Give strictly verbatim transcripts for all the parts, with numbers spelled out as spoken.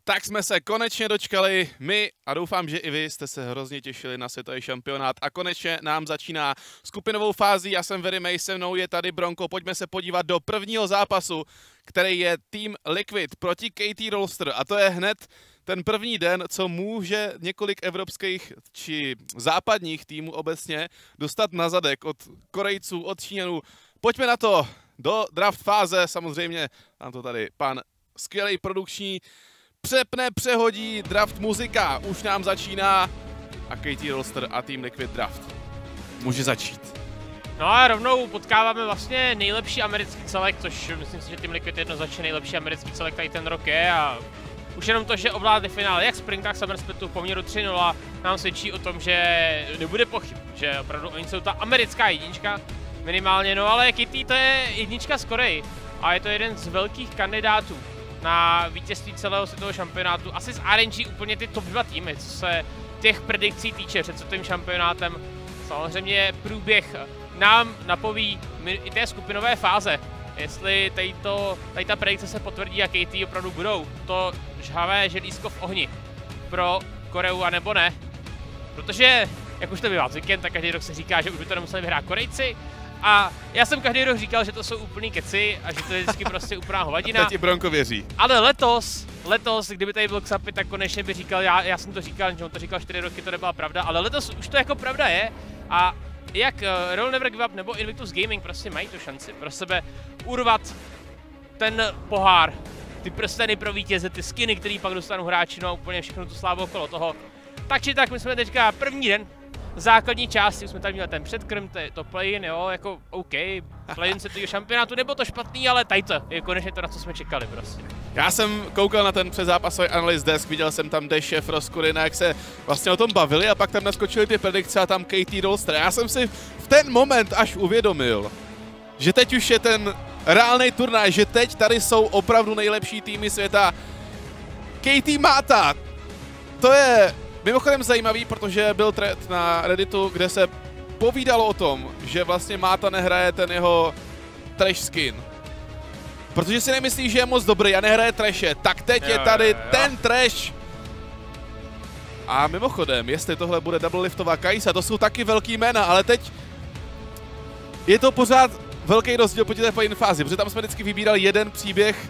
Tak jsme se konečně dočkali my a doufám, že i vy jste se hrozně těšili na světový šampionát a konečně nám začíná skupinovou fází. Já jsem Very May, se mnou je tady Bronko. Pojďme se podívat do prvního zápasu, který je tým Liquid proti K T Rolster a to je hned ten první den, co může několik evropských či západních týmů obecně dostat na zadek od Korejců, od Číňanů. Pojďme na to, do draft fáze, samozřejmě mám to tady pan skvělý produkční přepne, přehodí, draft muzika, už nám začíná a K T Rolster a tým Liquid draft může začít. No a rovnou potkáváme vlastně nejlepší americký celek, což myslím si, že tým Liquid jednoznačně nejlepší americký celek tady ten rok je a už jenom to, že ovládli finále jak Spring, tak Summer Splitu v poměru tři nula nám svědčí o tom, že nebude pochyb, že opravdu oni jsou ta americká jednička minimálně, no ale K T to je jednička z Koreji a je to jeden z velkých kandidátů na vítězství celého světového šampionátu. Asi z R N G úplně ty top dva týmy, co se těch predikcí týče před světovým šampionátem. Samozřejmě průběh nám napoví i té skupinové fáze, jestli tady, to, tady ta predikce se potvrdí a K T opravdu budou to žhavé želízko v ohni pro Koreu, anebo ne. Protože, jak už to bývá zvykem, tak každý rok se říká, že už by to nemuseli vyhrát Korejci. A já jsem každý rok říkal, že to jsou úplný keci a že to je vždycky prostě úplná hovadina. Teď i Bronko věří. Ale letos, letos, kdyby tady byl Xapi, tak konečně by říkal, já, já jsem to říkal, že on to říkal čtyři roky, to nebyla pravda, ale letos už to jako pravda je. A jak uh, Roll Never Give Up nebo Invictus Gaming prostě mají tu šanci pro sebe urvat ten pohár, ty prsteny pro vítěze, ty skiny, který pak dostanou hráči, no a úplně všechno tu slávu okolo toho. Tak či tak, my jsme teďka první den základní části, už jsme tady měli ten předkrm, to, to play-in, jo, jako OK, play-in světového šampionátu, nebo to špatný, ale tady to je konečně to, na co jsme čekali prostě. Já jsem koukal na ten předzápasový analyst desk, viděl jsem tam Deše, Froskurina, jak se vlastně o tom bavili a pak tam naskočili ty predikce a tam K T Rolster. Já jsem si v ten moment až uvědomil, že teď už je ten reálný turnaj, že teď tady jsou opravdu nejlepší týmy světa. K T Mata, to je mimochodem zajímavý, protože byl thread na Redditu, kde se povídalo o tom, že vlastně Mata nehraje ten jeho trash skin. Protože si nemyslí, že je moc dobrý a nehraje trashe, tak teď jo, je tady jo, jo. ten trash. A mimochodem, jestli tohle bude double liftová Kajsa, to jsou taky velký jména, ale teď je to pořád velký rozdíl proti té play-in fázi, protože tam jsme vždycky vybírali jeden příběh,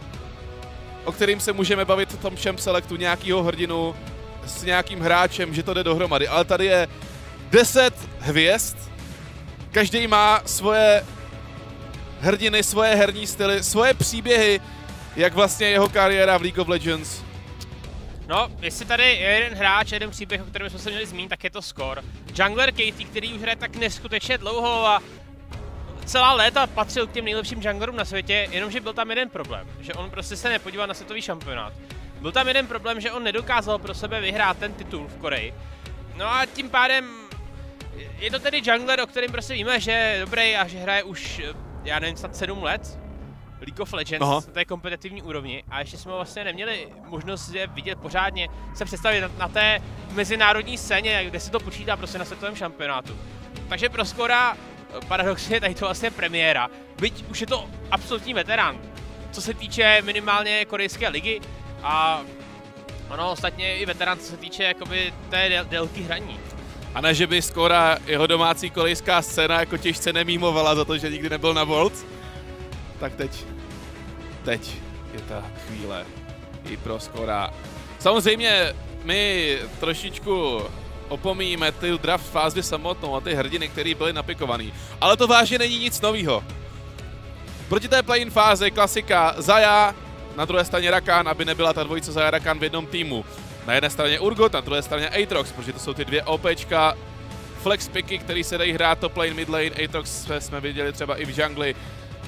o kterým se můžeme bavit v tom champ selectu, nějakýho hrdinu s nějakým hráčem, že to jde dohromady, ale tady je deset hvězd, každý má svoje hrdiny, svoje herní styly, svoje příběhy, jak vlastně jeho kariéra v League of Legends. No, jestli tady je jeden hráč, jeden příběh, o kterém jsme se měli zmínit, tak je to Score. Jungler K T, který už hraje tak neskutečně dlouho a celá léta patřil k těm nejlepším junglerům na světě, jenomže byl tam jeden problém, že on prostě se nepodíval na světový šampionát. Byl tam jeden problém, že on nedokázal pro sebe vyhrát ten titul v Koreji. No a tím pádem je to tedy jungler, o kterém prostě víme, že je dobrý a že hraje už, já nevím, snad sedm let League of Legends, Aha. na té kompetitivní úrovni a ještě jsme vlastně neměli možnost je vidět pořádně, se představit na, na té mezinárodní scéně, kde se to počítá prostě na světovém šampionátu. Takže pro Skora paradoxně tady to vlastně premiéra, byť už je to absolutní veterán, co se týče minimálně korejské ligy a ono ostatně i veterán, co se týče jakoby té dél délky hraní. A ne, že by Skora jeho domácí korejská scéna jako těžce nemímovala za to, že nikdy nebyl na Worlds. Tak teď, teď je ta chvíle i pro Skora. Samozřejmě my trošičku opomíjíme ty draft fázi samotnou a ty hrdiny, které byly napikovaný. Ale to vážně není nic novýho. Proti té play-in fázi klasika Zaya, na druhé straně Rakan, aby nebyla ta dvojice Zaya Rakan v jednom týmu. Na jedné straně Urgot, na druhé straně Aatrox, protože to jsou ty dvě OPčka, flex picky, který se dají hrát top lane, mid lane, Aatrox jsme viděli třeba i v jungli.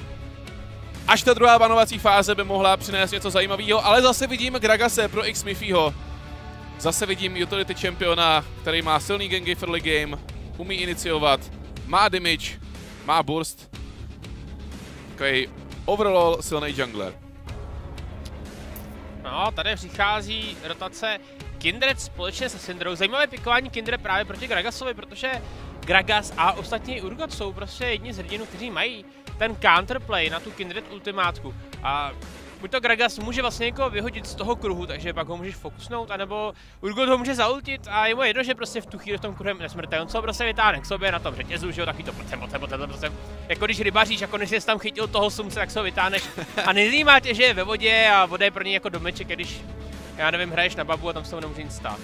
Až ta druhá banovací fáze by mohla přinést něco zajímavého, ale zase vidím Gragase pro X Miffyho. Zase vidím utility championa, který má silný gangy v early game, umí iniciovat, má damage, má burst. Takový overall silný jungler. No, tady přichází rotace Kindred společně se Syndrou. Zajímavé pikování Kindred právě proti Gragasovi, protože Gragas a ostatní Urgot jsou prostě jedni z hrdinů, kteří mají ten counterplay na tu Kindred ultimátku. A buď to Gragas může vlastně někoho vyhodit z toho kruhu, takže pak ho můžeš fokusnout, anebo Urgot ho může zaultit a je mu jedno, že prostě v tu chvíli v tom kruhu nesmrtelný, on se ho prostě vytáhne k sobě na tom řetězu, že jo, taky to pocem, pocem, pocem, pocem. Jako když rybaříš, jako když jsi tam chytil toho sumce, tak se ho vytáhneš a nezajímá tě, že je ve vodě a voda je pro něj jako domeček, když, já nevím, hraješ na babu a tam se ho nemůže nic stát.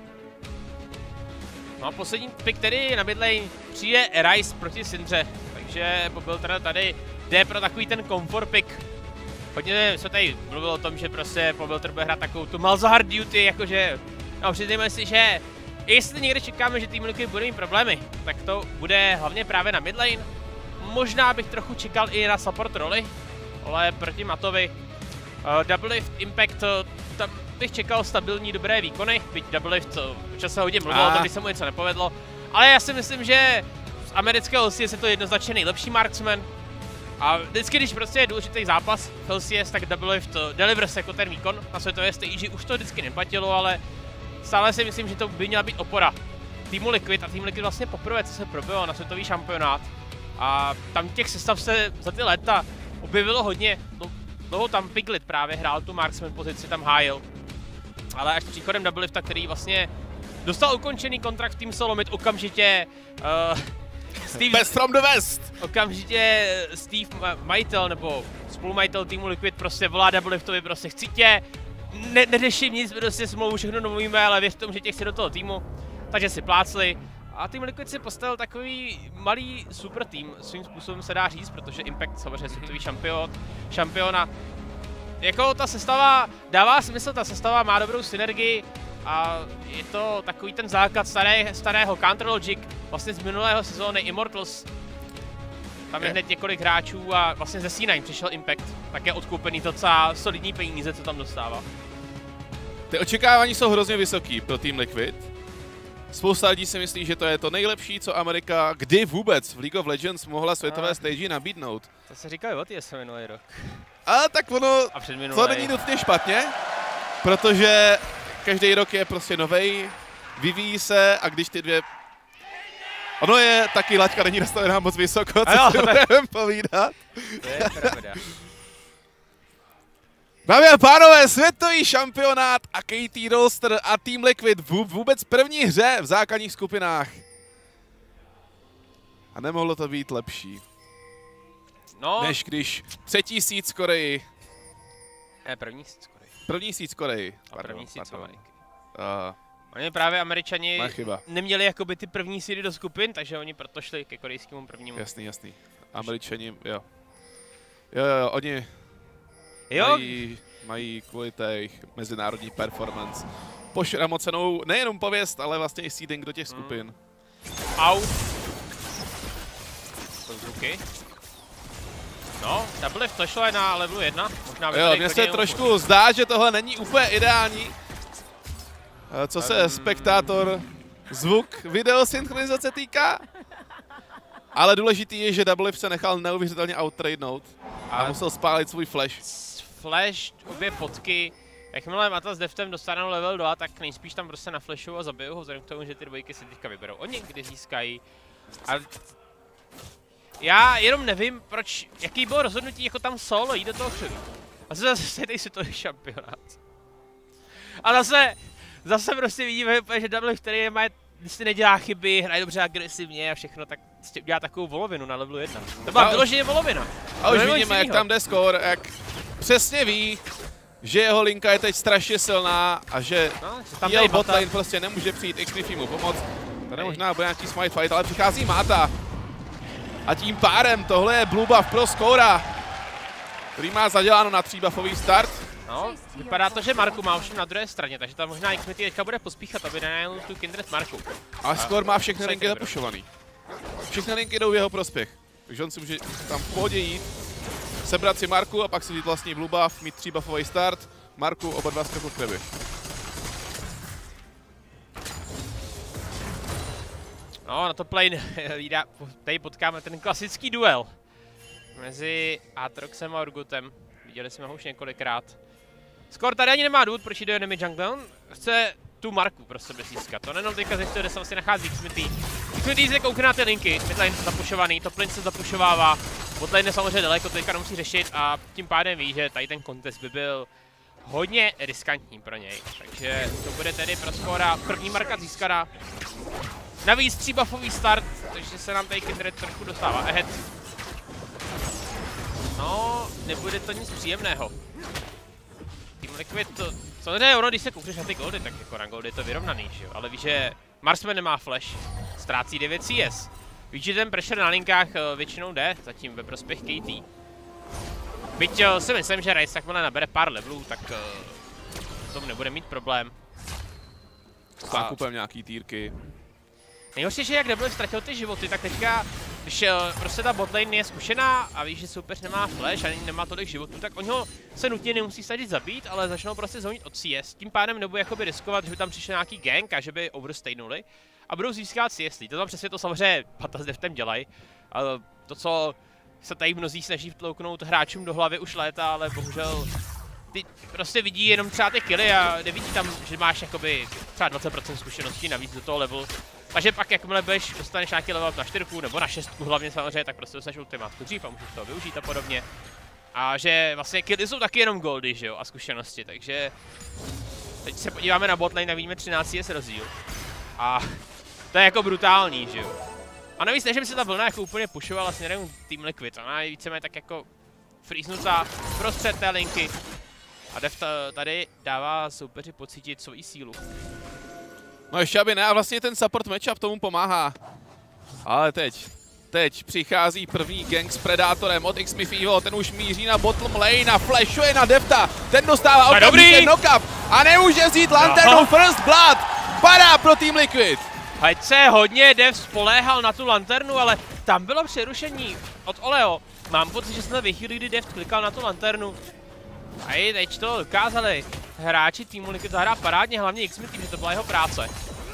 No a poslední pick, který na midlane přijde Rice proti Syndře, takže Bobil teda tady jde pro takový ten comfort pick. Hodně se tady mluvilo o tom, že prostě Bobil bude hrát takovou tu Malzahar duty, jakože, no přiznejme si, že jestli někde čekáme, že Team Liquid bude mít problémy, tak to bude hlavně právě na midlane. Možná bych trochu čekal i na support roli, ale proti Matovi. Uh, Double Lift Impact, tam bych čekal stabilní dobré výkony, byť Double Lift čas se hodně mluvilo, tam by se mu něco nepovedlo. Ale já si myslím, že z amerického L C S je to jednoznačně nejlepší marksman. A vždycky, když prostě je důležitý zápas v L C S, tak Double Lift delivers jako ten výkon na světové stage. Už to vždycky neplatilo, ale stále si myslím, že to by měla být opora týmu Liquid. A tým Liquid vlastně poprvé, co se probilo na světový šampionát. A tam těch sestav se za ty léta objevilo hodně. Dlouho tam Piglet právě hrál tu marksman pozici, tam hájil. Ale až příchodem Double Lifta, který vlastně dostal ukončený kontrakt v Team Solomid, okamžitě uh, Steve... Best from the West! Okamžitě Steve, majitel nebo spolumajitel týmu Liquid prostě volá Double Liftovi, prostě chci tě, ne, neřeším nic, prostě smlouvu všechno domluvíme, ale věř tomu, že tě chci do toho týmu. Takže si plácli. A tým Liquid si postavil takový malý super tým, svým způsobem se dá říct, protože Impact samozřejmě světový šampion, šampiona. Jako ta sestava dává smysl, ta sestava má dobrou synergii a je to takový ten základ staré, starého Counter Logic, vlastně z minulého sezóny Immortals. Tam je hned několik hráčů a vlastně ze C nine přišel Impact, tak je odkoupený docela solidní peníze, co tam dostává. Ty očekávání jsou hrozně vysoký pro tým Liquid. Spousta lidí si myslí, že to je to nejlepší, co Amerika kdy vůbec v League of Legends mohla světové a... stage nabídnout. To se říkalo o T S minulý rok. A tak ono, to není nutně špatně, protože každý rok je prostě novej, vyvíjí se a když ty dvě... Ono je taky laťka, není nastavená moc vysoko, co jo, si budeme povídat. To je pravda. Dámy a pánové, světový šampionát a K T Rolster a Team Liquid v vůbec první hře v základních skupinách. A nemohlo to být lepší. No. Než když třetí síť z Koreji. Ne, první síť z Koreji. První síť z Koreji. A pardon, první síť z Ameriky. Uh, oni právě Američani neměli jakoby ty první sídy do skupin, takže oni proto šli ke korejskému prvnímu. Jasný, jasný. Američani, jo. Jo, jo, oni jo. Mají, mají kvůli té jejich mezinárodní performance pošramocenou nejenom pověst, ale vlastně i seeding do těch skupin. Mm. Au. To zvuky. No, Double Lift to šlo je na levelu jedna. Možná jo, mně se trošku zdá, že tohle není úplně ideální. Co se spektátor, zvuk, video synchronizace týká. Ale důležitý je, že Double Lift se nechal neuvěřitelně outtradenout a musel spálit svůj flash. Flash, obě potky. Jakmile Mata s Deftem dostanou level dva, tak nejspíš tam prostě naflashujou a zabijou ho, vzhledem k tomu, že ty dvojky si teďka vyberou. Oni někdy získají. A já jenom nevím, proč, jaký bylo rozhodnutí jako tam solo jít do toho křivu. A zase tady si to je šampionát. A zase, zase prostě vidíme, že Double, který má, když si nedělá chyby, hraje dobře agresivně a všechno, tak dělá takovou volovinu na levelu jedna. To byla vyloženě volovina. A už vidíme, jak tam jde score, jak přesně ví, že jeho linka je teď strašně silná a že no, tam jeho botlane prostě nemůže přijít X P mu pomoct. Tady možná bude nějaký smite fight, ale přichází Mata. A tím pádem tohle je blue buff pro Skora, který má zaděláno na tříbuffový start. No, vypadá to, že Marku má už na druhé straně, takže tam možná X P teďka bude pospíchat, aby nenajel tu Kindred Marku. A Skor má všechny linky zapušovaný. Všechny linky jdou v jeho prospěch, takže on si může tam v pohodě jít, sebrat si Marku a pak si jít vlastní blue buff, mít tříbuffový start. Marku oba dva skoku v krebi. No, na to plane tady potkáme ten klasický duel mezi Aatroxem a Urgotem. Viděli jsme ho už několikrát. Skor tady ani nemá důvod, proč jde do enemy jungle. On chce tu Marku pro sebe získat. To nejenom teďka zjistuje, kde se vlastně nachází Xmitý. Xmitý se koukne na ty linky, midlane zapušovaný, top lane se zapušovává. botlane je samozřejmě daleko, teďka nemusí řešit a tím pádem ví, že tady ten kontest by byl hodně riskantní pro něj. Takže to bude tedy pro skóra první marka získaná. Navíc tří buffový start, takže se nám tady Kindred trochu dostává ahead. No, nebude to nic příjemného. Team Liquid to... Samozřejmě ono, když se koukneš na ty goldy, tak jako na goldy je to vyrovnaný, že jo? Ale víš, že Marsman nemá flash, ztrácí devět C S. Víš, že ten pressure na linkách většinou jde, zatím ve prospěch K T. Byť si myslím, že Rice takhle nabere pár levelů, tak uh, tom nebude mít problém. S nákupem nějaký týrky. Nejhorší, že jak nebyl ztratil ty životy, tak teďka, když uh, prostě ta botlane je zkušená a víš, že soupeř nemá flash a nemá tolik životů, tak oni ho se nutně nemusí snažit zabít, ale začnou prostě zvonit od C S. Tím pádem nebude jakoby riskovat, že by tam přišel nějaký gank a že by overstaynuli a budou získat C S. To tam přesně to samozřejmě Pata s Deftem dělají, ale to, co se tady mnozí snaží vtlouknout hráčům do hlavy už léta, ale bohužel ty prostě vidí jenom třeba ty killy a nevidí tam, že máš jakoby třeba dvacet procent zkušeností navíc do toho levelu. Takže pak jakmile budeš, dostaneš nějaký level na čtyřku nebo na šestku hlavně samozřejmě, tak prostě dostaneš ultimátku dřív a můžeš toho využít a podobně. A že vlastně killy jsou taky jenom goldy, že jo, a zkušenosti, takže teď se podíváme na botlane a vidíme třináct C S rozdíl. A to je jako brutální, že jo. A navíc ne, že by se ta vlna jako úplně pushovala směrem Team Liquid, ona je víceméně tak jako freeznutá prostřed té linky. A Deft tady dává soupeři pocítit svoji sílu. No ještě aby ne, a vlastně ten support matchup tomu pomáhá. Ale teď, teď přichází první gang s Predátorem od Xmifyho, ten už míří na bottom lane a flashuje na Defta. Ten dostává okamžitě knock-up a nemůže vzít lanternu, first blood. Padá pro Team Liquid. Ať se hodně Dev spoléhal na tu lanternu, ale tam bylo přerušení od Oleo. Mám pocit, že jsme ve chvíli, kdy Dev klikal na tu lanternu. A i teď to dokázali hráči týmu Liquid zahrát parádně, hlavně Xmi tým, že to byla jeho práce.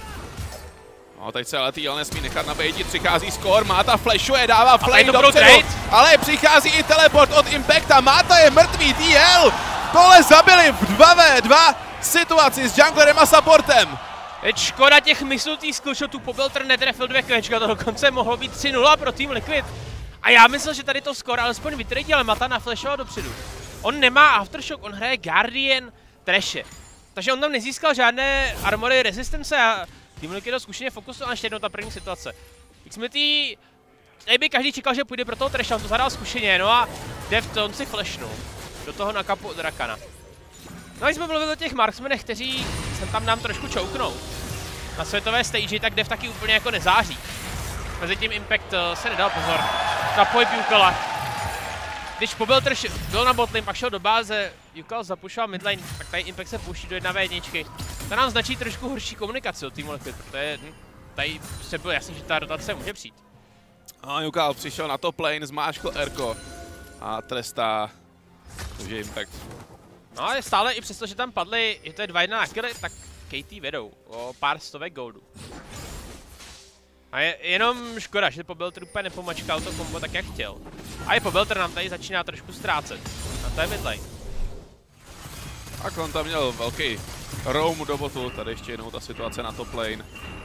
No teď se ale T L nesmí nechat nabejtit, přichází skor, Máta flashuje, dává flame dopředu, trade. Ale přichází i teleport od Impacta, Máta je mrtvý, T L tohle zabili v dva ve dva situaci s junglerem a supportem. Teď škoda těch myslutých skillshotů, Pobelter netrefil dvě kvečka, to dokonce mohlo být tři nula pro Team Liquid. A já myslel, že tady to skor alespoň vytradí, ale Mata naflashoval dopředu. On nemá Aftershock, on hraje Guardian Trashe. Takže on tam nezískal žádné armory resistance a Team Liquid to zkušeně fokusoval ještě jednou ta první situace. Xmitý, tady by každý čekal, že půjde pro toho Trashe, on to zadal zkušeně, no a Deft on si flashnul do toho na kapu od Rakana. No a jsme mluvili o těch marksmenech, kteří se tam nám trošku čouknou. Na světové stage, tak Dev taky úplně jako nezáří. Mezitím Impact se nedal pozor na pohyb Jukala. Když Pobelter byl na botlane, pak šel do báze, Jukal zapušoval midlane, tak tady Impact se pouští do jedna vé jedna. To nám značí trošku horší komunikaci od týmu Liquid, protože tady prostě bylo jasný, že ta rotace může přijít. A Jukal přišel na top lane, zmáčkl Erko a trestá, takže Impact. No ale stále i přesto, že tam padly, je to dva jedna na killy, tak K T vedou o pár stovek goldu. A je jenom škoda, že Pobelter úplně nepomačkal to kombo tak, jak chtěl. A i Pobelter nám tady začíná trošku ztrácet. A to je midlane. Tak on tam měl velký roam do botu, tady ještě jednou ta situace na top lane.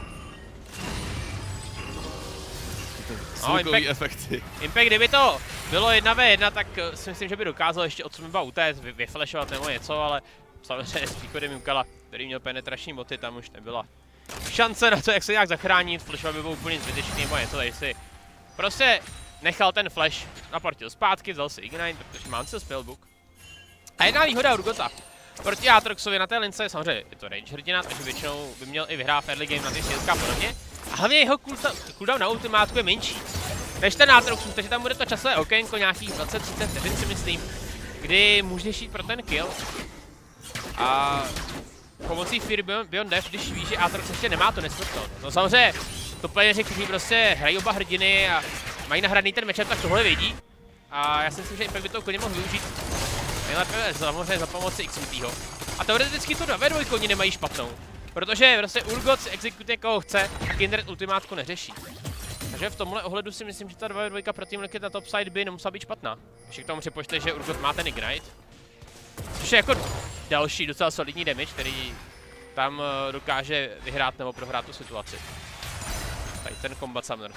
No, Impact, efekty. Impact, kdyby to bylo jedna vé jedna, tak si myslím, že by dokázal ještě od Smiba utéct, vyflashovat nebo něco, ale samozřejmě s příchodem Jukala, který měl penetrační boty, tam už nebyla šance na to, jak se nějak zachránit, flashovat by byl úplně zbytečný nebo něco, tady si prostě nechal ten flash, naportil zpátky, vzal si Ignite, protože mám si spellbook. A jedna výhoda Urgota proti Aatroxovi na té lince je samozřejmě, je to range hrdina, takže většinou by měl i vyhrát early game na ty shieldská a podobně. A hlavně jeho cooldown na ultimátku je menší než ten Aatroxův, takže tam bude to časové okénko nějakých dvacet třicet vteřin si myslím, kdy můžeš jít pro ten kill. A pomocí Fear Beyond Death, když víš, že Aatrox ještě nemá to nesmrtelnost. No samozřejmě, to playeři, kteří prostě hrají oba hrdiny a mají nahraný ten matchup, tak tohle vědí. A já si myslím, že Impact by to klidně mohl využít. Nejlépe samozřejmě za pomoci Xmitýho. A teoreticky to dva ve dva oni nemají špatnou. Protože prostě Urgot si exekutuje koho chce a Kindred ultimátku neřeší. Takže v tomhle ohledu si myslím, že ta dva ve dva pro Team Liquid na top side by nemusela být špatná. Ještě k tomu připočte, že Urgot má ten Ignite. Což je jako další docela solidní damage, který tam dokáže vyhrát nebo prohrát tu situaci. Tady ten kombat sám nerozpěl.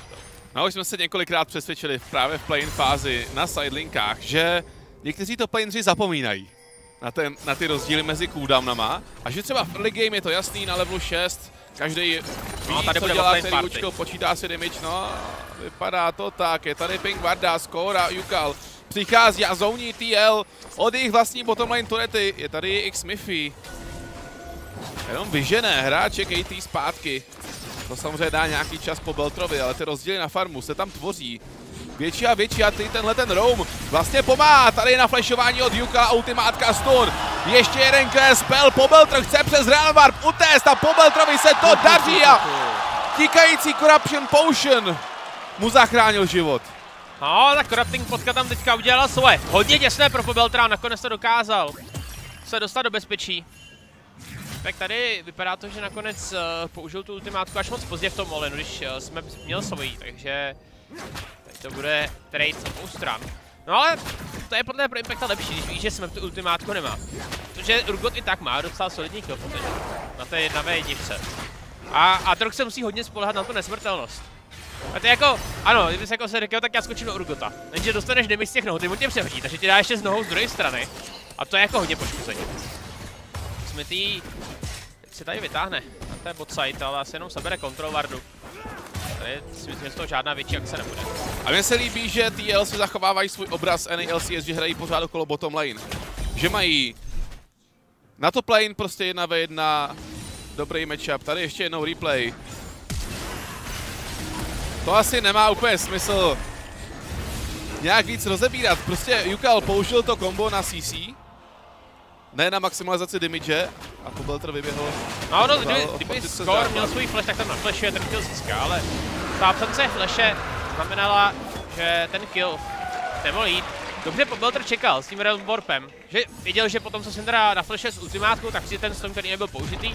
No už jsme se několikrát přesvědčili právě v play-in fázi na sidelinkách, že někteří to playinři zapomínají na, ten, na ty rozdíly mezi cooldownama a že třeba v early game je to jasný na levelu šest, každý ví, no, tady co dělá seriučkou, počítá si damage, no vypadá to tak, je tady ping Varda, Skóra, Yukal, přichází a zouní T L od jejich vlastní bottom lane turety, je tady X Miffy. Jenom vyžené hráče K T zpátky. To samozřejmě dá nějaký čas po Beltrovi, ale ty rozdíly na farmu se tam tvoří. Větší a větší a ty tenhle ten roam vlastně pomáhá. Tady na flashování od Yuka, ultimátka stun. Ještě jeden clear spell, po Beltr chce přes Real Warp utéct a po Beltrovi se to daří a tíkající Corruption Potion mu zachránil život. No, tak Corrupting Potka tam teďka udělala svoje. Hodně těsné pro Pobeltra, nakonec to dokázal se dostat do bezpečí. Tak tady vypadá to, že nakonec uh, použil tu ultimátku až moc pozdě v tom olenu, když uh, jsme měl svojí, takže teď to bude trade z obou stran. No ale to je podle pro Impacta lepší, když víš, že jsme tu ultimátku nemá. Protože Urgot i tak má docela solidní kill potential na té jedna vé jedna. A Aatrox se musí hodně spolehat na tu nesmrtelnost. A to je jako, ano, kdyby se jako se řekl, tak já skočím do Urgota. Jenže dostaneš damage z těch nohou, ty mu tě přehodí, takže ti dá ještě z nohou z druhé strany. A to je jako hodně poškození. Smithy se tady vytáhne na té bot side, ale asi jenom sebere control wardu. Tady si myslím, že z toho žádná větší akce nebude. A mně se líbí, že T L si zachovávají svůj obraz N A L C S, že hrají pořád okolo bottom lane. Že mají na top lane prostě jedna ve jedna dobrý matchup. Tady ještě jednou replay. To asi nemá úplně smysl nějak víc rozebírat. Prostě Yukal použil to kombo na C C. Ne na maximalizaci damage a po Beltr vyběhl. No, no kdyby, kdyby Skór měl svůj flash, tak tam naflashuje, ten kill získá, ale ta absence flashe znamenala, že ten kill nemohl jít. Dobře po Beltr čekal s tím Realm Warpem, že věděl, že potom co Syndra naflashuje s ultimátkou, tak si ten stun, který nebyl použitý.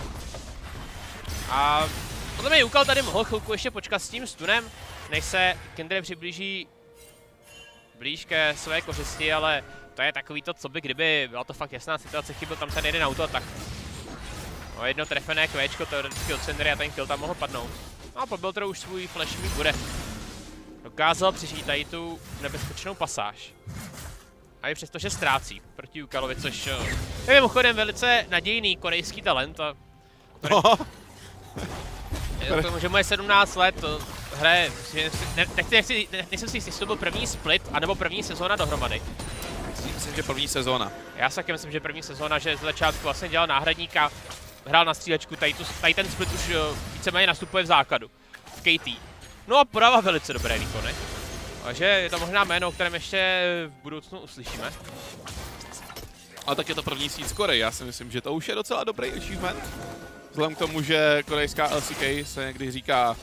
A podle mě Yukal tady mohl chvilku ještě počkat s tím stunem, než se Kindred přiblíží blíž ke své kořisti, ale to je takový to, co by kdyby byla to fakt jasná situace, chyběl tam ten jeden auto, tak no, jedno trefené kvéčko teoreticky od Syndry a ten kill tam mohl padnout. No a po Beltru už svůj flash mít bude. Dokázal přežít tady tu nebezpečnou pasáž. A i přesto, že ztrácí proti Yukalovi, což je mimochodem velice nadějný korejský talent. A no. To, že mu je sedmnáct let, to hraje, ne, nechci, nechci, ne, nejsem si jistý, jestli to byl první split, anebo první sezóna dohromady. Myslím, že první sezóna. Já si taky myslím, že první sezóna, že z začátku vlastně dělal náhradníka, hrál na střílečku, tady, tu, tady ten split už víceméně nastupuje v základu, v K T. No a podává velice dobré výkony. Takže je to možná jméno, o kterém ještě v budoucnu uslyšíme. Ale tak je to první seed z Koreji, já si myslím, že to už je docela dobrý achievement. Vzhledem k tomu, že korejská L C K se někdy říká,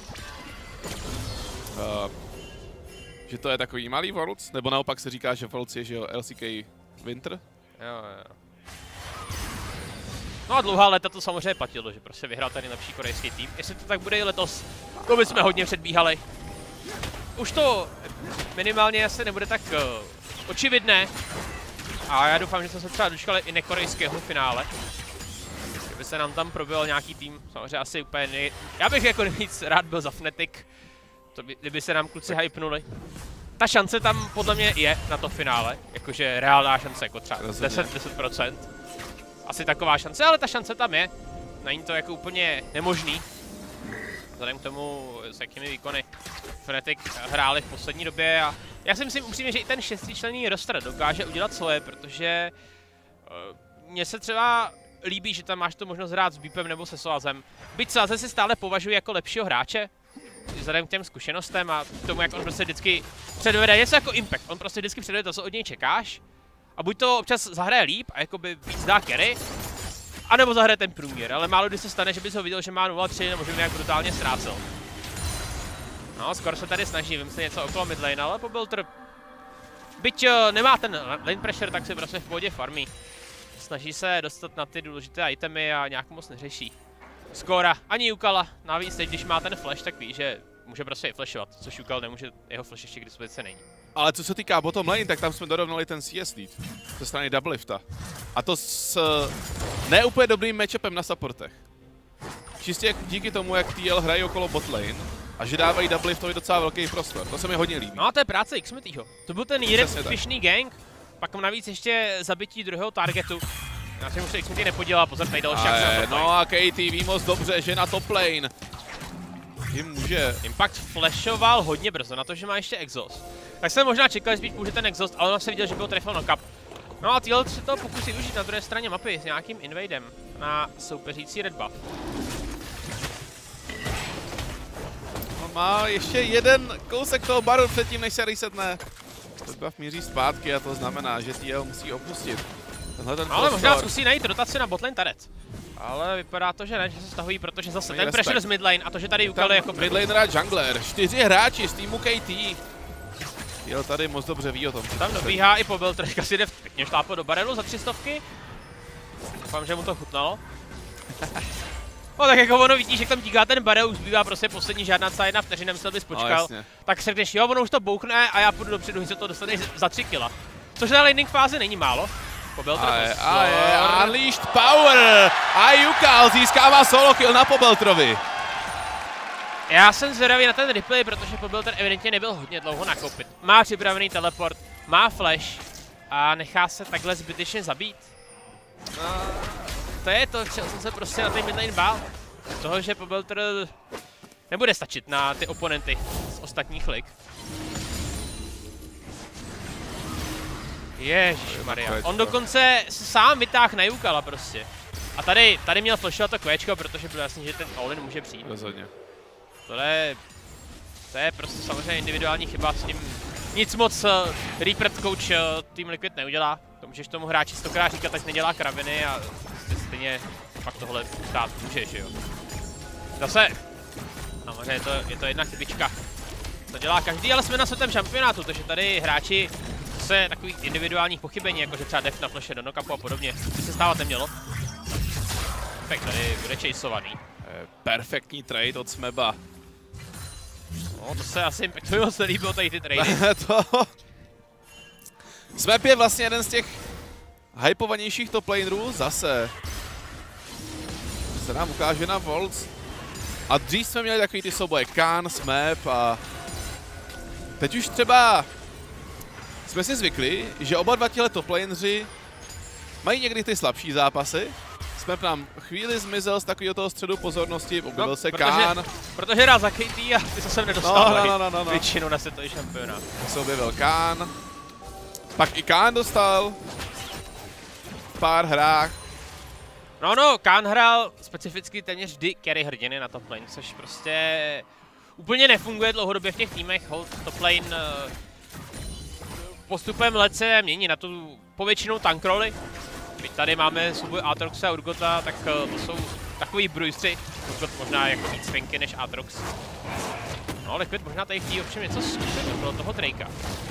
uh, že to je takový malý Worlds, nebo naopak se říká, že Worlds je, že jo, L C K Winter. Jo, jo. No a dlouhá léta to samozřejmě platilo, že prostě vyhrál ten nejlepší korejský tým. Jestli to tak bude i letos, to bychom hodně předbíhali. Už to minimálně asi nebude tak uh, očividné. A já doufám, že jsme se třeba dočkali i nekorejského finále. Kdyby se nám tam probil nějaký tým, samozřejmě asi úplně nej... Já bych jako nejvíc rád byl za Fnatic, to by, kdyby se nám kluci hypnuli. Ta šance tam podle mě je na to finále, jakože reálná šance, jako třeba deset procent. Asi taková šance, ale ta šance tam je. Není to jako úplně nemožný. Vzhledem k tomu, s jakými výkony Fnatic hráli v poslední době a já si myslím upřímně, že i ten šestičlenný roster dokáže udělat svoje, protože uh, mně se třeba líbí, že tam máš tu možnost hrát s Beepem nebo se Soazem. Byť Soaze si stále považuji jako lepšího hráče, vzhledem k těm zkušenostem a k tomu, jak on prostě vždycky předvede něco jako Impact. On prostě vždycky předvede to, co od něj čekáš. A buď to občas zahraje líp a jakoby víc dá carry, anebo zahraje ten průměr, ale málo kdy se stane, že bys ho viděl, že má nula tři nebo že by nějak brutálně ztrácel. No, skoro se tady snaží vymyslet něco okolo midlane, ale po Beltr, byť uh, nemá ten lane pressure, tak si prostě v pohodě farmí. Snaží se dostat na ty důležité itemy a nějak moc neřeší. Skóra ani Yukala, navíc teď, když má ten flash, tak ví, že může prostě i flashovat, což Yukal nemůže, jeho flash ještě k dispozici není. Ale co se týká bottom lane, tak tam jsme dorovnali ten C S lead ze strany double lifta. A to s ne úplně dobrým matchupem na supportech. Čistě díky tomu, jak T L hrají okolo bot lane a a že dávají double, v tom je docela velký prostor. To se mi hodně líbí. No a to je práce Xmitýho. To byl ten jeden úspěšný gang, pak navíc ještě zabití druhého targetu. Na čem už se Xmitý nepodělal, pozor, tady další akce na top lane. No a K T ví moc dobře, že na top lane jim může. Impact flashoval hodně brzo na to, že má ještě exhaust. Tak jsem možná čekal, že spíš použije ten exhaust, ale on se viděl, že byl trefil knock-up. No a tyhle se to pokusí užít na druhé straně mapy s nějakým invadem na soupeřící red buff. On má ještě jeden kousek toho baru předtím, než se resetne. Red buff míří zpátky a to znamená, že T L musí opustit. Tenhle ten no, ale možná zkusí najít rotaci na botlane taret. Ale vypadá to, že ne, že se stahují, protože zase ten pressure z midlane a to, že tady ukali jako midlaner a jungler. Čtyři hráči z týmu K T. Jel tady moc dobře ví o tom. Tam dobíhá i Pobel, troška si jde pěkně šlápl do barelu za tři stovky. Doufám, že mu to chutnalo. No tak jako ono vidí, že tam díká ten barel, už zbývá prostě poslední žádná celá jedna vteřina, myslel bys počkal. No, tak se řekneš, jo, ono už to bouchne a já půjdu dopředu, že se to dostaneš za tři kila. Což na laning fázi není málo. A a je Unleashed Power a Yukal získává solo kill na Pobeltrovi. Já jsem zvědavý na ten replay, protože Pobelter evidentně nebyl hodně dlouho nakoupit. Má připravený teleport, má flash a nechá se takhle zbytečně zabít. No, to je to, čeho jsem se prostě na ten midlane bál. Toho, že Pobelter nebude stačit na ty oponenty z ostatních lig. Ježišmarja, on dokonce se sám vytáhl na Yukala prostě. A tady, tady měl flashovat to kvéčko, protože bylo jasný, že ten all-in může přijít. Rozhodně. Tohle, to je prostě samozřejmě individuální chyba, s tím nic moc uh, Reaper coach uh, Team Liquid neudělá. To můžeš tomu hráči stokrát říkat, tak nedělá kraviny a stejně pak tohle stát může, že jo. Zase, samozřejmě je to, je to jedna chybička. To dělá každý, ale jsme na světovém šampionátu, takže tady hráči se takových individuálních pochybení, jako že třeba def na flashe do knockupu a podobně, by se stávat nemělo. Tak tady bude chaseovaný. Perfektní trade od Smeba. No, to se asi Impactovi se líbilo tady ty trady. to... Smeb je vlastně jeden z těch hypovanějších top lanerů zase. Se nám ukáže na Volts. A dřív jsme měli takový ty souboje Khan, Smeb a... Teď už třeba... Jsme si zvykli, že oba dva těhle top laneři mají někdy ty slabší zápasy. Smeb nám chvíli zmizel z takového toho středu pozornosti, objevil no, se Khan. Protože hrál za K T a ty se sem nedostávají no, no, no, no, no. většinou na světový šampionát. Se objevil Khan. Pak i Khan dostal v pár hrách. No no, Khan hrál specificky téměř vždy carry hrdiny na top lane, což prostě úplně nefunguje dlouhodobě v těch týmech. Hold top lane postupem let se mění na tu povětšinou tank roli. My tady máme souboj Aatroxa a Urgota, tak to jsou takový brujstři. Urgot možná jako víc fenky než Aatrox. No, Liquid možná tady chtějí ovšem něco zkusit okolo toho Drakea.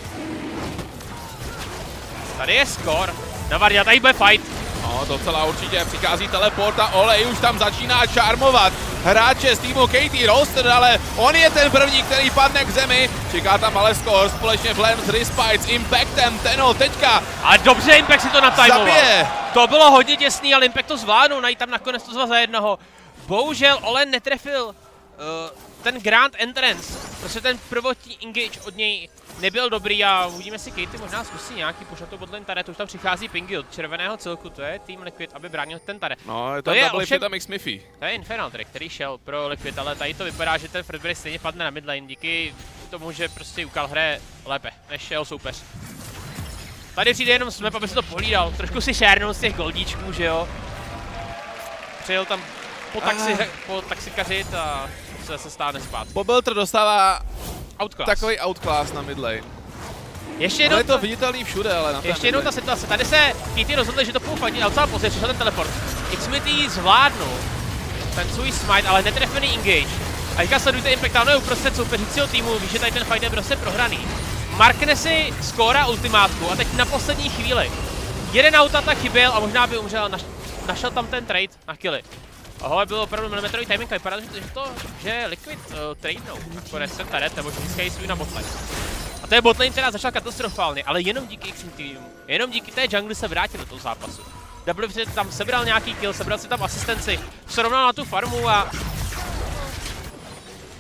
Tady je score. Na Vardia, tady bude fight. No, docela určitě přichází teleport a Olej už tam začíná čarmovat hráče z týmu K T Rolster, ale on je ten první, který padne k zemi. Čeká tam ale score společně Blem s Respite s Impactem, Tenno teďka. Ale dobře, Impact si to natajmoval. Zabije. To bylo hodně těsný, ale Impact to zvládnul, najít tam nakonec to dva za jednoho. Bohužel Olen netrefil uh, ten Grand Entrance, prostě ten prvotní engage od něj nebyl dobrý a uvidíme si Katy možná zkusí nějaký push na to botlane taret, už tam přichází pingy od červeného celku, to je Team Liquid, aby bránil ten taret. No, je to je ovšem, tam Xmithy. To je Infernal Track, který šel pro Liquid, ale tady to vypadá, že ten first break stejně padne na midlane díky tomu, že prostě Yukal hraje lépe než jeho soupeř. Tady přijde jenom Smep, aby se to pohlídal, trošku si šérnul z těch goldíčků, že jo. Přijel tam po, taxi, ah. po taxikařit a se zase stáhne zpátky. Pobelter dostává outclass. Takový outclass na midlane. Ještě jednou je to viditelný všude, ale na Ještě jednou ta situace. Tady se K T rozhodli, že to půl fakt, ale docela pozdě přišel ten teleport. Xmithy zvládnul ten svůj smite, ale netrefený engage. A teďka sledujte Impact, tam je uprostřed soupeřícího týmu, víš, že tady ten fight je prostě prohraný. Markne si skóra ultimátku a teď na poslední chvíli. Jeden autata chyběl a možná by umřel, naš, našel tam ten trade na killy. Ahoj, byl opravdu milimetrový timing a vypadá, že to, že Liquid uh, tradenou nakonec ten taret, nebo získají svůj na botlane. A to je botlane, která začala katastrofálně, ale jenom díky Xmithymu, jenom díky té jungli se vrátil do toho zápasu. W tam sebral nějaký kill, sebral si tam asistenci, srovnal na tu farmu a...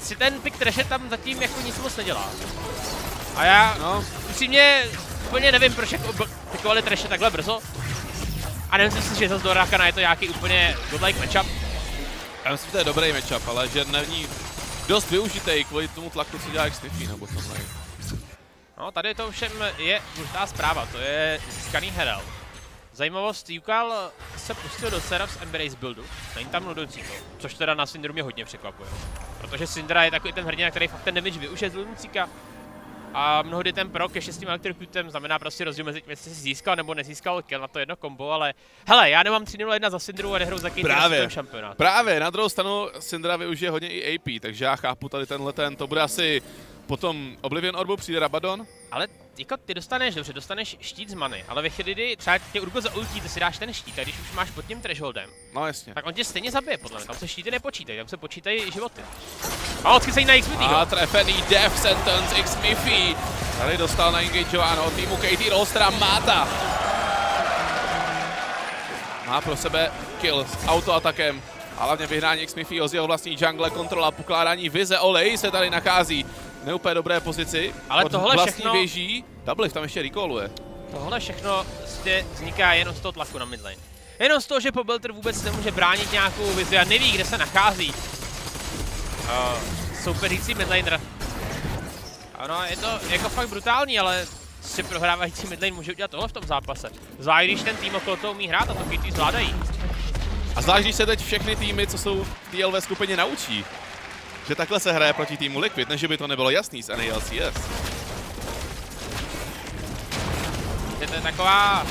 si ten pick Trashe tam zatím jako nic moc nedělá. A já no. upřímně úplně nevím, proč jako pickovali Trashe takhle brzo. A nemyslím si, že zase do Rakana je to nějaký úplně godlike matchup. Já myslím, že to je dobrý matchup, ale že není dost využitej kvůli tomu tlaku, co dělá Xnify nebo to mají. No, tady to všem je důležitá zpráva, to je získaný Herald. Zajímavost, Yukal se pustil do Seraph's Embrace buildu, není tam Nudocíko, což teda na Syndru mě hodně překvapuje. Protože Syndra je takový ten hrdina, který fakt ten damage využije z Nudocíka. A mnohdy ten prok ještě s tím elektrocutem znamená prostě rozdíl mezi tím, jestli si získal nebo nezískal kill na to jedno kombo, ale hele, já nemám tři nula jedna za Syndru a nehrou za Katie šampionát. Právě, na druhou stranu Syndra využije hodně i A P, takže já chápu tady tenhle ten, to bude asi potom Oblivion Orbu, přijde Rabadon. Ale jako ty dostaneš, dobře, dostaneš štít z many, ale ve chvíli, kdy třeba tě Urgo zaultí, ty si dáš ten štít, a když už máš pod tím thresholdem, no jasně, tak on tě stejně zabije podle mě, tam se štíty nepočítají, tam se počítají životy. A odchycejí na Xmithyho. A trefený Death Sentence Xmithy. Tady dostal naengageováno od týmu Katie Rolstera Máta. Má pro sebe kill s autoatakem. A hlavně vyhrání Xmithyho z jeho vlastní jungle, kontrola, pokládání vize. Olej se tady nachází v neúplně dobré pozici. Ale od tohle vlastní všechno... věží. Doublelift tam ještě recalluje. Tohle všechno zde vzniká jenom z toho tlaku na midlane. Jenom z toho, že Pobelter vůbec nemůže bránit nějakou vizi a neví, kde se nachází. Uh, soupeřící midlaner. Ano, je to jako fakt brutální, ale si prohrávající midlane může udělat tohle v tom zápase. Zvlášť když ten tým okolo toho umí hrát a to Katie zvládají. A zvlášť když se teď všechny týmy, co jsou v té L V skupině, naučí, že takhle se hraje proti týmu Liquid, než by to nebylo jasný z N A L C S. To je taková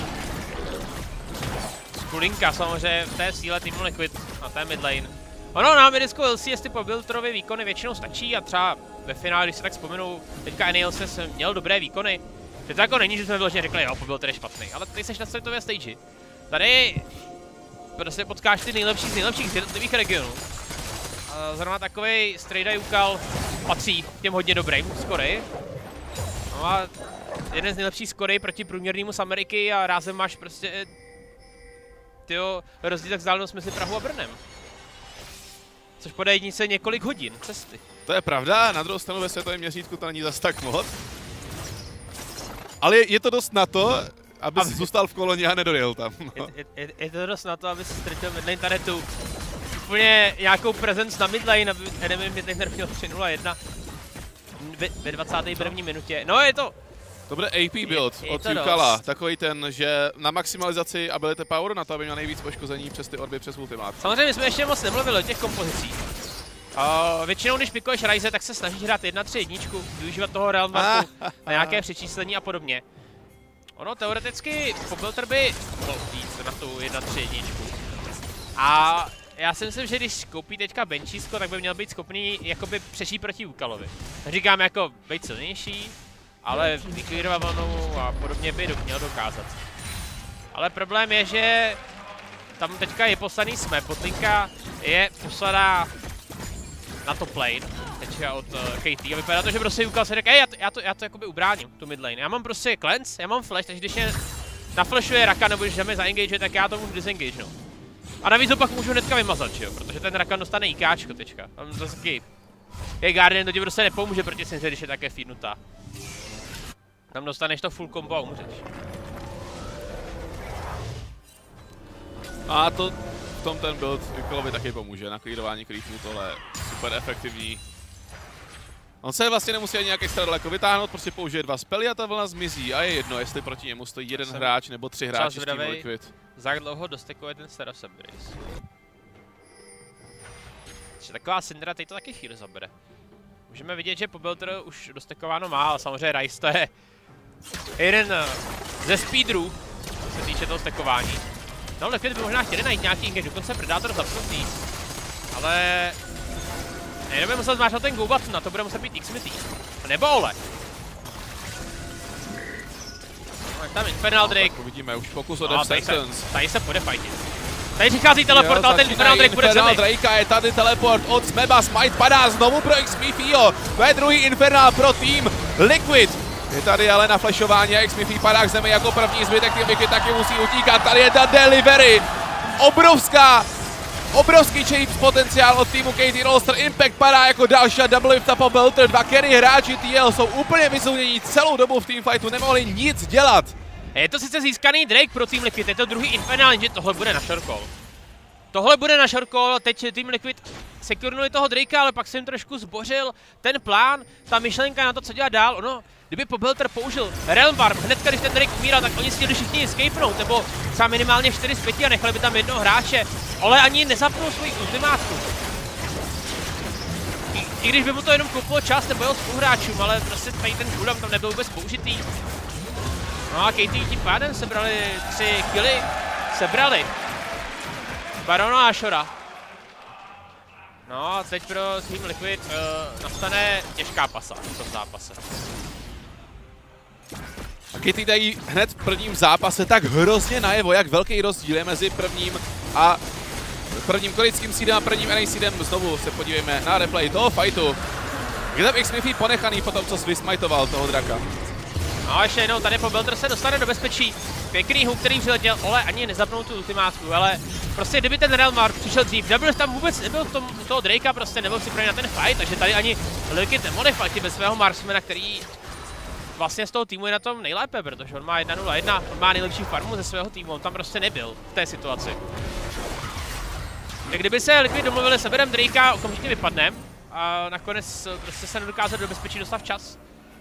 skulinka samozřejmě v té síle týmu Liquid na té midlane. Ono na midisku L C S ty Pobelterovy výkony většinou stačí a třeba ve finále, když se tak vzpomenu, teďka N A L C S měl dobré výkony. Teď to jako není, že jsme vyloženě řekli, jo, Pobelter je špatný, ale ty jsi na světové stage. Tady prostě potkáš ty nejlepší z nejlepších z jednotlivých regionů. A zrovna takovej Strejda Yukal patří k těm hodně dobrým skory. No a jeden z nejlepších skory proti průměrnému z Ameriky a rázem máš prostě tyjo, rozdíl tak vzdálenost mezi Prahou a Brnem. Což podle jednice několik hodin cesty. To je pravda, na druhou stranu ve světovém měřítku to není zas tak moc. Ale je, je to dost na to, aby si zůstal v koloně a nedojel tam. No. Je, je, je to dost na to, aby si ztratil midlane taretu. Úplně nějakou prezenc na midlane, aby enemy midlaner měl tři nula jedna ve, ve dvacáté první minutě. No je to... To bude A P build je, je od Yukala, takový ten, že na maximalizaci ability power, na to, aby měl nejvíc poškození přes ty orby, přes ultimát. Samozřejmě my jsme ještě moc nemluvili o těch kompozicích. Uh, většinou, když pikuješ Ryze, tak se snažíš hrát jedna tři jedna, využívat toho Realm Warpu a nějaké přečíslení a podobně. Ono teoreticky Pobelter by mohl jít na tu jedna tři jedna. A já si myslím, že když koupí teďka benčísko, tak by měl být schopný jakoby přežít proti Yukalovi. Říkám jako být silnější, ale vyklírovanou a podobně by měl dokázat. Ale problém je, že tam teďka je poslaný jsme, potlinka je poslaná na top lane, teďka od uh, Katie, a vypadá to, že prostě Yukal se řekl, já to, já to, já to jakoby ubráním, tu mid lane. Já mám prostě cleanse, já mám flash, takže když je naflashuje Rakan nebo když jdeme zaengage, tak já to můžu disengage, no. A navíc to pak můžu hnedka vymazat, jo, protože ten Rakan dostane IKčko teďka. Tam zase taky je Guardian, to ti prostě nepomůže proti Syndře, když je také feednutá. Tam dostaneš to full combo a umřeš. A to v tom ten build Yukalovi taky pomůže, na clearování creepů, tohle je super efektivní. On se vlastně nemusí ani nějak extra daleko vytáhnout, prostě použije dva spely a ta vlna zmizí a je jedno, jestli proti němu stojí jeden Jsem hráč nebo tři hráči z týmu Liquid. Za jak dlouho dostekuje ten Seraph's Embrace. Taková Syndra teď to taky chvíli zabere. Můžeme vidět, že Pobelter už dostekováno má, ale samozřejmě Ryze to je jeden ze speedrů, co se týče toho stekování. No, Liquid by možná chtěli najít nějaký engage, dokonce Predator zapnutý. Ale... Ne, nebude muset zmáčkat ten go button, na to bude muset být Xmithy. Nebo Ole. No, tam Infernal Drake. Uvidíme už pokus o Death Sentence. Tady se půjde fightit. Tady přichází teleport, ale ten Infernal Drake bude Infernal Drake je tady teleport od Smeba, Smite padá znovu pro Xmithyho. To je druhý Infernal pro tým Liquid. Je tady ale na flashování a Xmithy padá k zemi jako první, zbytek tým Liquid taky musí utíkat. Tady je ta delivery. Obrovská obrovský change potenciál od týmu K T Rolster. Impact padá jako další a double lift po Belter. Dva carry hráči T L jsou úplně vyzounění celou dobu v teamfightu, nemohli nic dělat. Je to sice získaný Drake pro Team Liquid, je to druhý Infernal, že tohle bude na short call. Tohle bude na short call, teď Team Liquid securnuli toho Drakea, ale pak jsem trošku zbořil ten plán, ta myšlenka na to, co dělat dál. Ono, kdyby Pobelter použil Realm Warp hnedka, když ten Drake umíral, tak oni chtěli všichni escapenout, nebo třeba minimálně čtyři z pěti a nechali by tam jednoho hráče, ale ani nezapnul svoji ultimátku. I, I když by mu to jenom koupilo čas nebo jeho spoluhráčům, ale prostě tady ten cooldown tam nebyl vůbec použitý. No a K T tím pádem sebrali tři killy, sebrali Barona a Shora. No a teď pro Team Liquid uh, nastane těžká pasa v tom zápase. A K T dají hned v prvním zápase tak hrozně najevo, jak velký rozdíl je mezi prvním a prvním koreckým seedem a prvním N A seedem. Znovu se podívejme na replay toho fightu. Je tam X-Miffy ponechaný po tom, co vysmajtoval toho draka. No a ještě jednou, tady Pobelter se dostane do bezpečí. Pěkný hook, který přiletěl, ale ani nezapnul tu ultimátku, ale prostě kdyby ten Realm Warp přišel dřív, Double tam vůbec nebyl v tom, u toho Drakea, prostě nebyl připravený na ten fight, takže tady ani Liquid nemohli fightit bez svého Marksmana, který vlastně z toho týmu je na tom nejlépe, protože on má jedna nula jedna, on má nejlepší farmu ze svého týmu, on tam prostě nebyl v té situaci. Tak kdyby se Liquid domluvili s seberem Drakea, okamžitě vypadne a nakonec prostě se nedokázal do bezpečí dostat včas.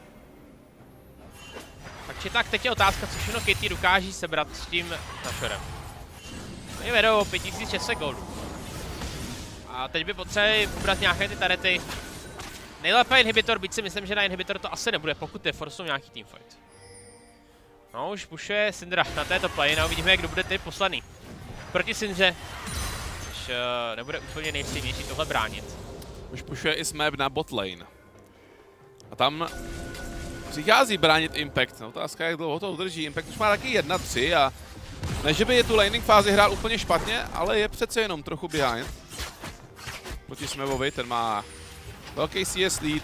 Takže tak, teď je otázka, co všechno K T dokáží sebrat s tím Nashorem. Oni vedou pět tisíc šest set goldů. A teď by potřebovali pobrat nějaké ty tarety. Nejlépe inhibitor, byť si myslím, že na inhibitor to asi nebude, pokud je forcou nějaký teamfight. No, už pušuje Syndra na této play, no uvidíme, kdo bude teď posledný. Proti Syndře, což uh, nebude úplně nejpříjemnější tohle bránit. Už pušuje i Smap na bot lane. A tam přichází bránit Impact. No, otázka, jak dlouho to udrží. Impact už má taky jedna tři a ne, že by je tu laning fázi hrál úplně špatně, ale je přece jenom trochu behind. Proti Smevovi, ten má velký C S lead.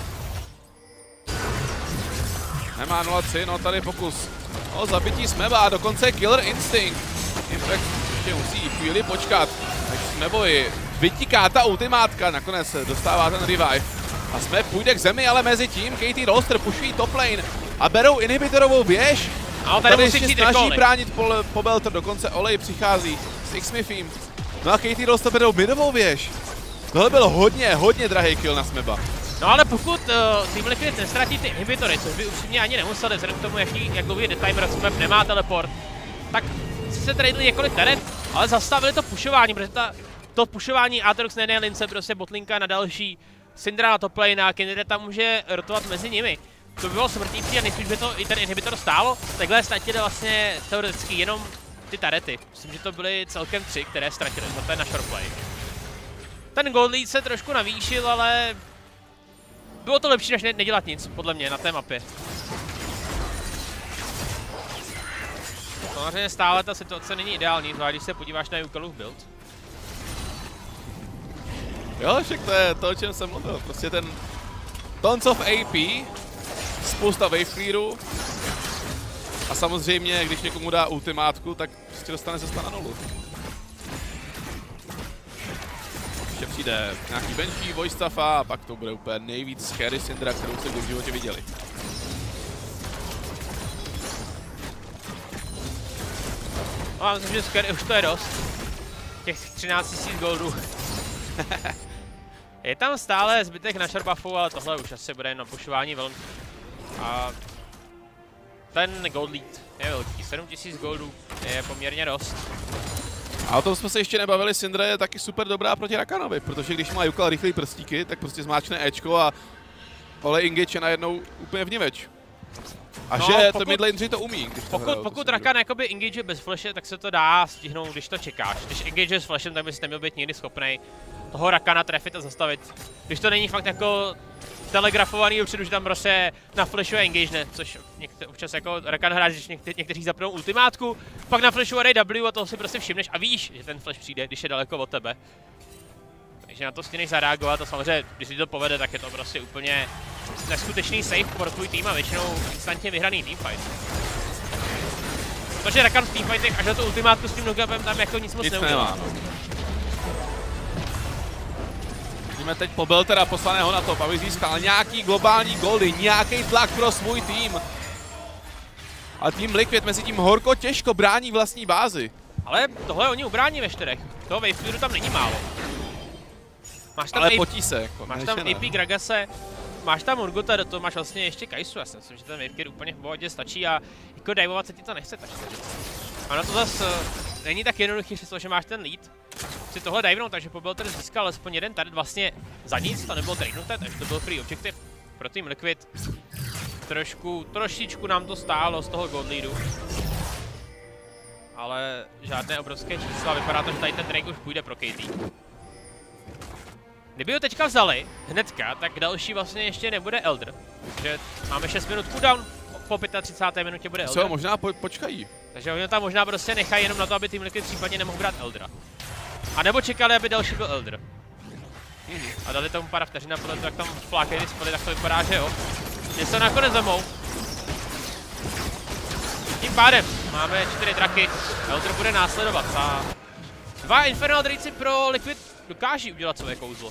Nemá nula tři, no tady pokus o zabití Smeva a dokonce Killer Instinct. Impact ještě musí chvíli počkat, než Smevovi vytíká ta ultimátka, nakonec dostává ten revive. A Smev půjde k zemi, ale mezi tím K T Rolster pušují top lane a berou inhibitorovou věž. A tady, tady ještě snaží bránit Pobelter, dokonce Olej přichází s X-Miffym. No a K T Rolster berou midovou věž. Tohle byl hodně, hodně drahý kill na Smeba. No ale pokud uh, Team Liquid nestratí ty inhibitory, což by upřímně ani nemuseli, vzhledem k tomu, jaký, jak dlouhý je timer, Smeb nemá teleport, tak si se tradili několik teren, ale zastavili to pušování, protože ta, to pušování Aatrox na jedné lince, prostě botlinka na další, Syndra na top lane a Kindred tam může rotovat mezi nimi. To by bylo smrtící a nejspíš by to i ten inhibitor stálo. Takhle ztratili vlastně teoreticky jenom ty tarety. Myslím, že to byly celkem tři, které ztratili, to je na short play. Ten gold lead se trošku navýšil, ale bylo to lepší, než ne nedělat nic, podle mě, na té mapě. Samozřejmě stále ta situace není ideální, zvlášť když se podíváš na Yukalův build. Jo, však to je to, o čem jsem mluvil. Prostě ten tons of A P, spousta wave clearu a samozřejmě, když někomu dá ultimátku, tak prostě dostane se na nulu. Ještě přijde nějaký benchí, voice staffa a pak to bude úplně nejvíc scary Syndra, kterou jste v životě viděli. No, já myslím, že scary už to je dost. Těch třináct tisíc goldů. Je tam stále zbytek na sharbuffu, ale tohle už asi bude na pušování vln. A ten gold lead je velký, sedm tisíc goldů je poměrně dost. A o tom jsme se ještě nebavili, Syndra je taky super dobrá proti Rakanovi, protože když má Yukal rychlý prstíky, tak prostě zmáčkne Ečko a Ole Engage je najednou úplně vniveč. A no, že pokud, to midlaneři to umí. Když pokud to pokud Rakan jakoby engage bez flashe, tak se to dá stihnout, když to čekáš. Když engage s flashem, tak bys neměl být nikdy schopný toho Rakana trefit a zastavit. Když to není fakt jako telegrafovaný upředu, že tam prostě na flashuje engage ne, což někde, občas jako Rakan hráč, když někte, někteří zapnou ultimátku, pak na flashu R W a toho si prostě všimneš a víš, že ten flash přijde, když je daleko od tebe. Takže na to stihneš zareagovat a samozřejmě, když si to povede, tak je to prostě úplně neskutečný save pro tvůj tým a většinou instantně vyhraný teamfight. Protože Rakan v teamfightech až na tu ultimátku s tím nogabem tam jako nic moc nic neudělá. Nemá, no. Vidíme teď pobyl teda poslaného na to, aby získal nějaký globální goldy, nějaký tlak pro svůj tým. A tým Liquid mezi tím horko těžko brání vlastní bázi. Ale tohle oni ubrání ve čtyřech. Toho waveclearu tam není málo. Máš tam Ale A P, potí se jako. máš tam A P Gragase, máš tam Urgota, do toho máš vlastně ještě Kaisu. Já si myslím, že ten waveclear úplně v pohodě stačí a jako divovat se ti to nechce tak. A na to zase není tak jednoduchý, že máš ten lead. Si tohle divenout, takže Pobelter získal alespoň jeden tady vlastně za nic, to nebylo tradenuté, takže to byl free objective pro tým Liquid. Trošku, trošičku nám to stálo z toho gold leadu. Ale žádné obrovské čísla, vypadá to, že tady ten Drake už půjde pro K T. Kdyby ho teďka vzali hnedka, tak další vlastně ještě nebude Elder. Takže máme šest minut cooldown, po třicáté páté minutě bude Elder. Co, možná po, počkají. Takže oni tam možná prostě nechají jenom na to, aby tým Liquid případně nemohl brát Eldera. A nebo čekali, aby další byl Elder. A dali tomu pár vteřina, podle toho, jak tam flákají ty spody, tak to vypadá, že jo. Že se nakonec zemou. Tím pádem máme čtyři draky, Elder bude následovat a dva Infernal Draci pro Liquid dokáží udělat své kouzlo.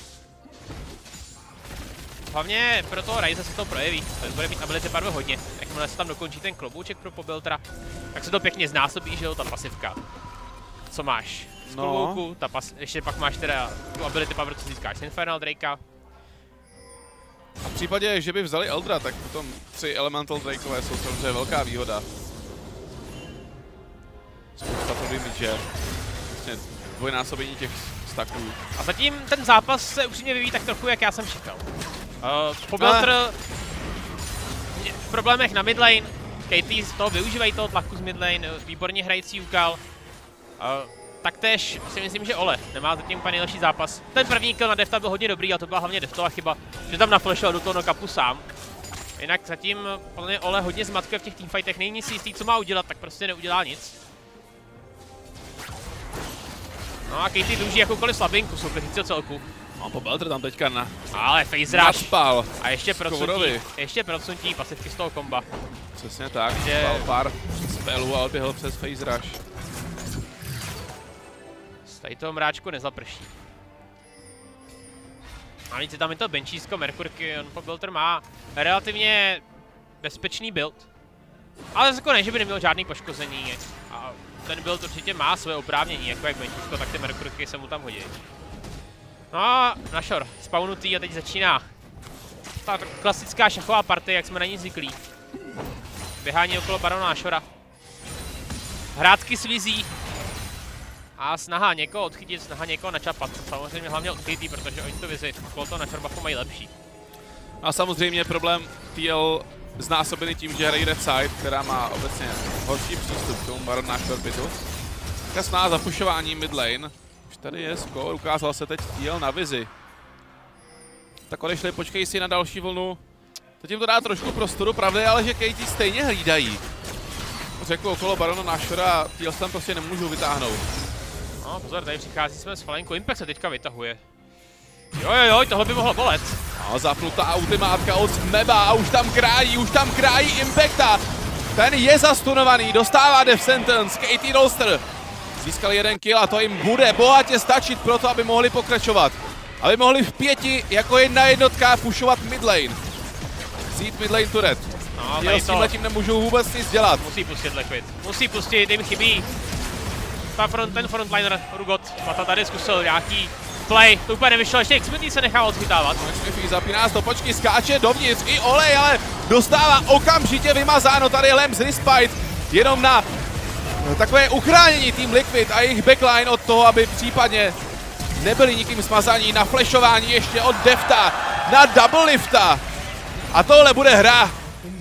Hlavně pro toho Ryze se to projeví, ten bude mít ability barvy hodně. Jakmile se tam dokončí ten klobouček pro Pobeltera, tak se to pěkně znásobí, že jo, ta pasivka. Co máš? Z klobouku, no. Ta pas ještě pak máš teda tu ability power, co získáš z Infernal Drakea. A v případě, že by vzali Eldra, tak potom tři Elemental Drakeové jsou samozřejmě velká výhoda. Spousta to že vlastně dvojnásobení těch staků. A zatím ten zápas se upřímně vyvíjí tak trochu, jak já jsem čekal. Uh, Pobelter v problémech na midlane, K T z toho využívají toho tlaku z midlane, výborně hrající úkal. Uh, taktéž si myslím, že Ole nemá zatím úplně nejlepší zápas. Ten první kill na Defta byl hodně dobrý a to byla hlavně Deftová chyba, že tam naflashoval do toho knock-upu sám. Jinak zatím podle mě Ole hodně zmatkuje v těch teamfightech, není si jistý, co má udělat, tak prostě neudělá nic. No a K T dluží jakoukoliv slabinku soupeřícího celku. No, Pobelter tam teďka na... Ale face rush. Naspal. A ještě procentí, ještě procentí pasivky z toho komba. Přesně tak, že... spal pár spelů a odběhl přes face rush. Z tady toho mráčku nezaprší. A víc je tam i to benčísko Merkurky, on Pobelter má relativně bezpečný build. Ale jako ne, že by neměl žádný poškození. A ten build určitě má své oprávnění, jako jak benčísko, tak ty Merkurky se mu tam hodí. No a Nashor, spawnutý a teď začíná ta klasická šachová partie, jak jsme na ní zvyklí. Běhání okolo barona Nashora. Hrátky s vizí. A snaha někoho odchytit, snaha někoho načapat. Samozřejmě hlavně odchytý, protože oni to vizi okolo toho Nashor buffu mají lepší. A samozřejmě problém T L znásobený tím, že hrají Red Side, která má obecně horší přístup k tomu baron Nashor bitu. Taká snaha zapušování mid lane. Už tady je skor, ukázal se teď T L na vizi. Tak odešli, počkej si na další vlnu. Teď jim to dá trošku prostoru, pravda je ale, že K T stejně hlídají. Řekl okolo barona Nashora, T L se tam prostě nemůžou vytáhnout. No pozor, tady přichází jsme s flanku, Impact se teďka vytahuje. Jo jo jo, tohle by mohlo bolet. No, zapnutá ultimátka od Meba a už tam krájí, už tam krájí Impacta. Ten je zastunovaný, dostává Death Sentence, K T Rolster. Získali jeden kill a to jim bude bohatě stačit pro to, aby mohli pokračovat. Aby mohli v pěti jako jedna jednotka pushovat midlane. Zít midlane turret. No, s tímhletím nemůžou vůbec nic dělat. Musí pustit Liquid, musí pustit, jim chybí. Ta front, ten frontliner Rugot, Mata tady zkusil nějaký play, to úplně nevyšlo, ještě X M T se nechá odchytávat. Šmifí zapíná stopočky, skáče dovnitř i Olej, ale dostává okamžitě vymazáno tady Lems Respite, jenom na takové uchránění tým Liquid a jejich backline od toho, aby případně nebyli nikým smazaní, na flashování ještě od Defta, na double lifta. A tohle bude hra.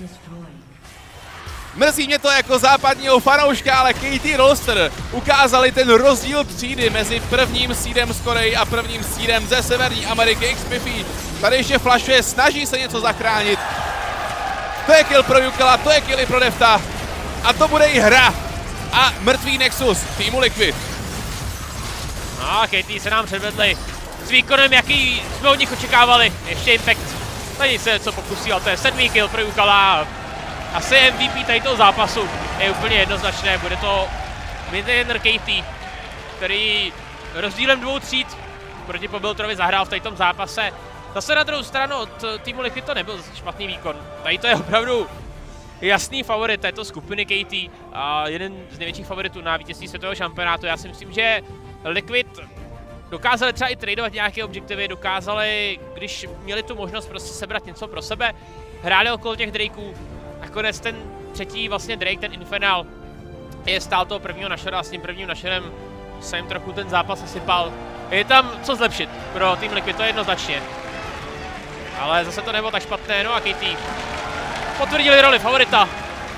Mrzí mě to jako západního fanouška, ale K T Rolster ukázali ten rozdíl třídy mezi prvním seedem z Koreji a prvním seedem ze Severní Ameriky. X-Miffy tady ještě flashuje, snaží se něco zachránit. To je kill pro Yukala, to je kill i pro Defta. A to bude i hra. A mrtvý Nexus týmu Liquid. No, K T se nám předvedli s výkonem, jaký jsme od nich očekávali. Ještě Impact. Tady se co pokusí, ale to je sedmý kill pro Yukala. Asi M V P tady toho zápasu je úplně jednoznačné, bude to midlaner K T, který rozdílem dvou tříd proti Pobiltrovi zahrál v tom zápase. Zase na druhou stranu od týmu Liquid to nebyl špatný výkon. Tady to je opravdu jasný favorit této skupiny K T a jeden z největších favoritů na vítězství světového šampionátu. Já si myslím, že Liquid dokázali třeba i tradovat nějaké objektivy, dokázali, když měli tu možnost prostě sebrat něco pro sebe, hráli okolo těch Drakeů. Nakonec ten třetí vlastně Drake, ten Infernal, je stál toho prvního našera a s tím prvním našerem se jim trochu ten zápas asypal. Je tam co zlepšit pro tým Liquid, to je jednoznačně. Ale zase to nebylo tak špatné, no a K T potvrdili roli favorita.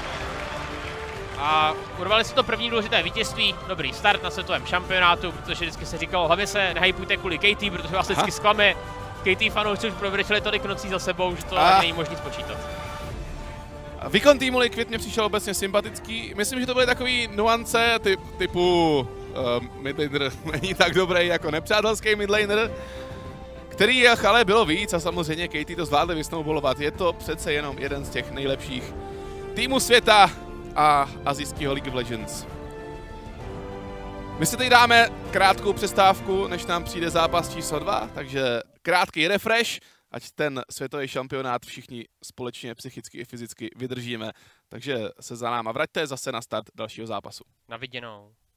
A urvali si to první důležité vítězství, dobrý start na světovém šampionátu, protože vždycky se říkalo, hlavně se nehypujte kvůli K T, protože vás vždycky zklame. K T fanoušci už provrčili tolik nocí za sebou, že to a... není možné spočítat. Výkon týmu Liquid mě přišel obecně sympatický. Myslím, že to byly takový nuance typ, typu uh, midlaner není tak dobrý jako nepřátelský midlaner, který ale bylo víc a samozřejmě K T to zvládli vysnowballovat. Je to přece jenom jeden z těch nejlepších týmů světa a asijského League of Legends. My si teď dáme krátkou přestávku, než nám přijde zápas číslo dva, takže krátký refresh, ať ten světový šampionát všichni společně psychicky i fyzicky vydržíme. Takže se za náma vraťte zase na start dalšího zápasu. Na viděnou.